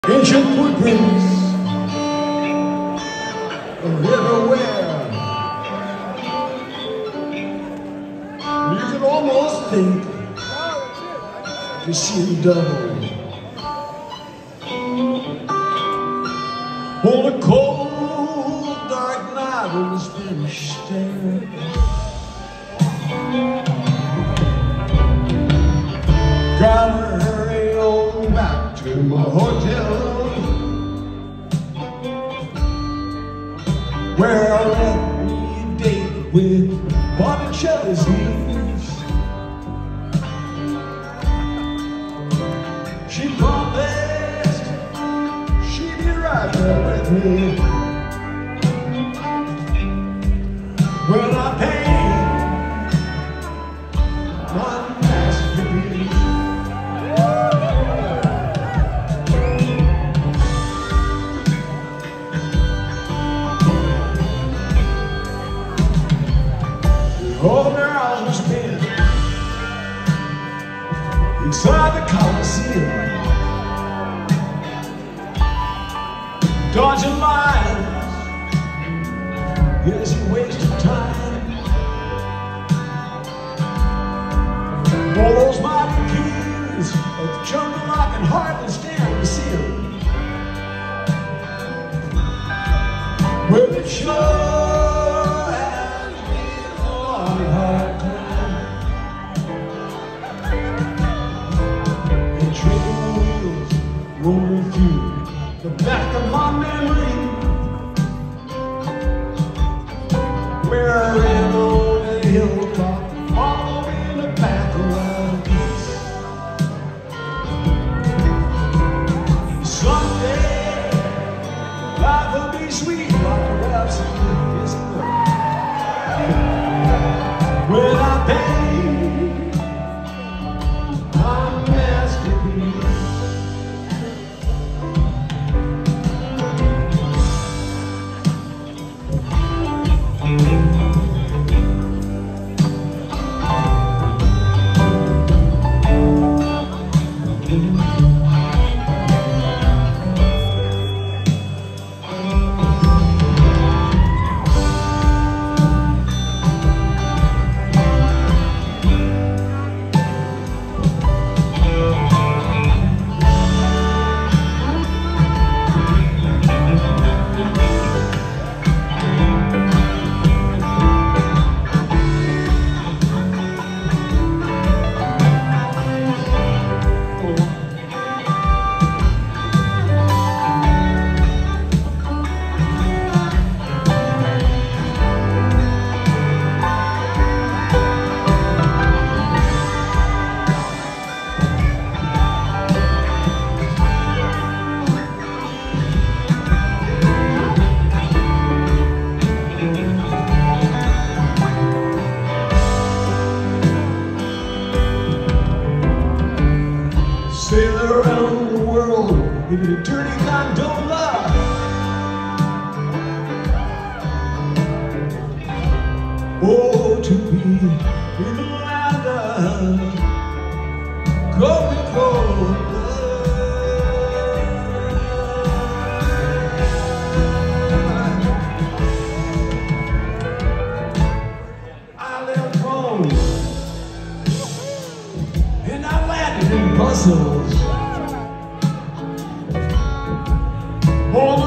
Ancient footprints are everywhere. You can almost think you see them double. On a cold, dark night in the Spanish stare, gotta hurry on back to my hotel, where I let me date with Botticelli's niece. She promised she'd be right there with me when I paint my masterpiece. All their eyes were spent inside the Coliseum, dodging lines as he wasted time. All those mighty kings of the jungle, I can hardly stand to see them. Well, it sure has been a long, hard time. And tripping wheels rolling through the back of my memory, where I ran on a hilltop, following the path around peace. Someday life will be sweet like a rhapsody, isn't it? When I paint my masterpiece. Sail around the world in a dirty gondola, oh, to be in the land of Coca-Cola. I left home and I landed in Brussels.